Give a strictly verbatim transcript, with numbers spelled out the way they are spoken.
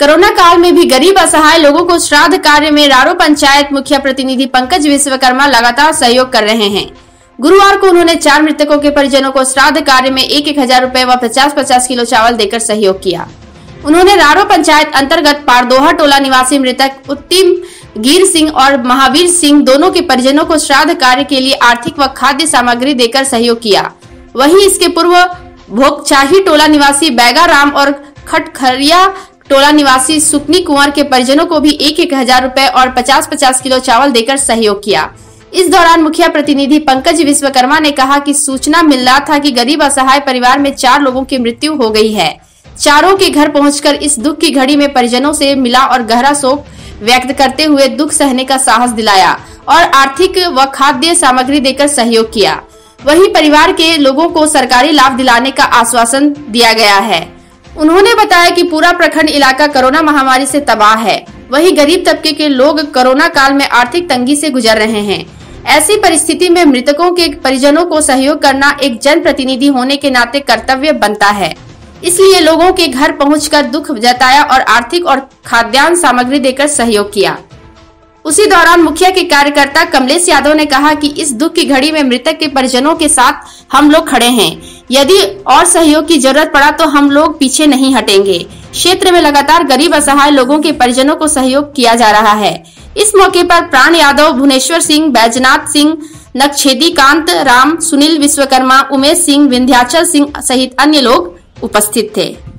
Corona काल में भी गरीब असहाय लोगों को श्राद्ध कार्य में रारो पंचायत मुखिया प्रतिनिधि पंकज विश्वकर्मा लगातार सहयोग कर रहे हैं। गुरुवार को उन्होंने चार मृतकों के परिजनों को श्राद्ध कार्य में एक एक हजार रूपए व पचास पचास किलो चावल देकर सहयोग किया। उन्होंने रारो पंचायत अंतर्गत पारदोहा टोला निवासी मृतक उत्तिम गिर सिंह और महावीर सिंह दोनों के परिजनों को श्राद्ध कार्य के लिए आर्थिक व खाद्य सामग्री देकर सहयोग किया। वहीं इसके पूर्व भोगचाही टोला निवासी बैगा राम और खटखरिया टोला निवासी सुकनी कुंवर के परिजनों को भी एक एक हजार रूपए और पचास पचास किलो चावल देकर सहयोग किया। इस दौरान मुखिया प्रतिनिधि पंकज विश्वकर्मा ने कहा कि सूचना मिल रहा था कि गरीब असहाय परिवार में चार लोगों की मृत्यु हो गई है। चारों के घर पहुंचकर इस दुख की घड़ी में परिजनों से मिला और गहरा शोक व्यक्त करते हुए दुख सहने का साहस दिलाया और आर्थिक व खाद्य सामग्री देकर सहयोग किया। वहीं परिवार के लोगों को सरकारी लाभ दिलाने का आश्वासन दिया गया है। उन्होंने बताया कि पूरा प्रखंड इलाका कोरोना महामारी से तबाह है। वहीं गरीब तबके के लोग कोरोना काल में आर्थिक तंगी से गुजर रहे हैं। ऐसी परिस्थिति में मृतकों के परिजनों को सहयोग करना एक जनप्रतिनिधि होने के नाते कर्तव्य बनता है। इसलिए लोगों के घर पहुंचकर दुख जताया और आर्थिक और खाद्यान्न सामग्री देकर सहयोग किया। उसी दौरान मुखिया के कार्यकर्ता कमलेश यादव ने कहा कि इस दुख की घड़ी में मृतक के परिजनों के साथ हम लोग खड़े हैं। यदि और सहयोग की जरूरत पड़ा तो हम लोग पीछे नहीं हटेंगे। क्षेत्र में लगातार गरीब असहाय लोगों के परिजनों को सहयोग किया जा रहा है। इस मौके पर प्राण यादव, भुवनेश्वर सिंह, बैजनाथ सिंह, नक्छेदी कांत राम, सुनील विश्वकर्मा, उमेश सिंह, विंध्याचल सिंह सहित अन्य लोग उपस्थित थे।